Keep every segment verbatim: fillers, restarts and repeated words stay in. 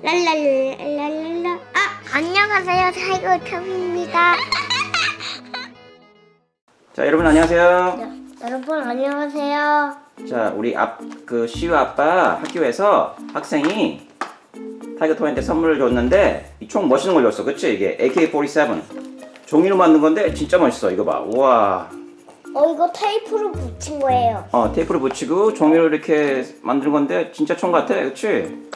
랄랄랄랄랄라. 아, 안녕하세요. 타이거 탑입니다. 자, 여러분 안녕하세요. 네, 여러분 안녕하세요. 자, 우리 앞 그 시우 아빠 학교에서 학생이 타이거 토이한테 선물을 줬는데 이 총 멋있는 걸 줬어. 그치? 이게 에이케이 포티세븐 종이로 만든 건데 진짜 멋있어. 이거 봐. 우와. 어, 이거 테이프로 붙인 거예요. 어, 테이프를 붙이고 종이로 이렇게 만든 건데 진짜 총 같아. 그치?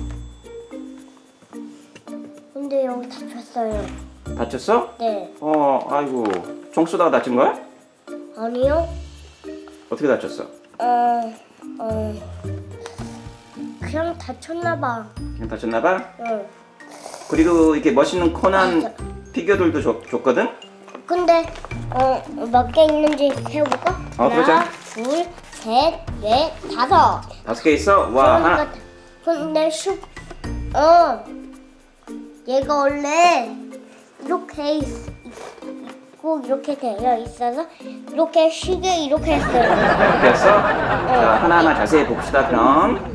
근데 여기 다쳤어요. 다쳤어? 네. 어, 아이고. 총 쏘다가 다친 거야? 아니요. 어떻게 다쳤어? 어, 어, 그냥 다쳤나봐. 그냥 다쳤나봐? 응. 그리고 이렇게 멋있는 코난 아, 피규어들도 줬, 줬거든? 근데 어, 몇 개 있는지 세워볼까? 어, 하나, 그러자. 둘, 셋, 넷, 다섯. 다섯 개 있어? 와, 하나. 근데 슈, 어, 얘가 원래 이렇게 있, 있고 이렇게 되어 있어서 이렇게 시계 이렇게 했어요. 이렇게 했어? 자, 하나하나 자세히 봅시다, 그럼.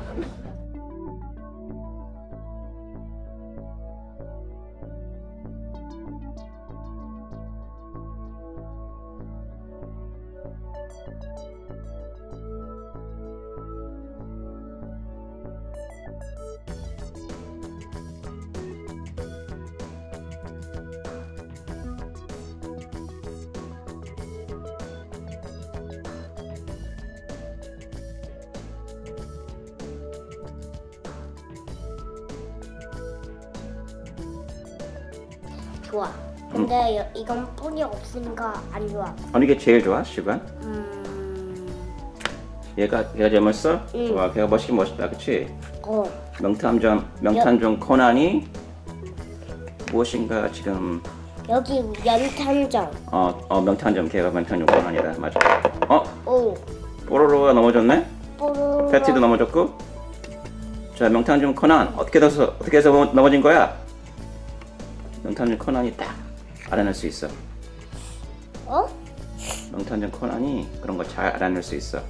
좋아. 근데 여- 이건 뿔이 없으니까 안 좋아. 어느 게 제일 좋아, 시간? 음, 얘가, 얘가 제일 멋있어? 응. 좋아, 걔가 멋있긴 멋있다, 그치? 어, 명탐정, 명탐정 코난이 무엇인가 지금, 여기 연탄정. 어, 어, 명탐정, 걔가 명탐정 코난이다, 맞아. 어? 오, 뽀로로가 넘어졌네? 뽀로로. 패티도 넘어졌고. 자, 명탐정 코난, 어떻게 해서, 어떻게 해서 넘어- 넘어진 거야? 명탐정 코난이 딱 알아낼 수 있어. 어? 명탐정 코난이 그런 거 잘 알아낼 수 있어.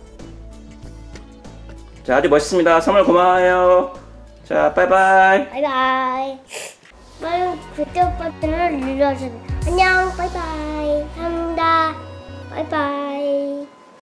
자, 아주 멋있습니다. 선물 고마워요. 자, 바이바이. 바이바이. 빨리 구독 버튼을 눌러주세요. 안녕, 바이바이. 감사합니다. 바이바이.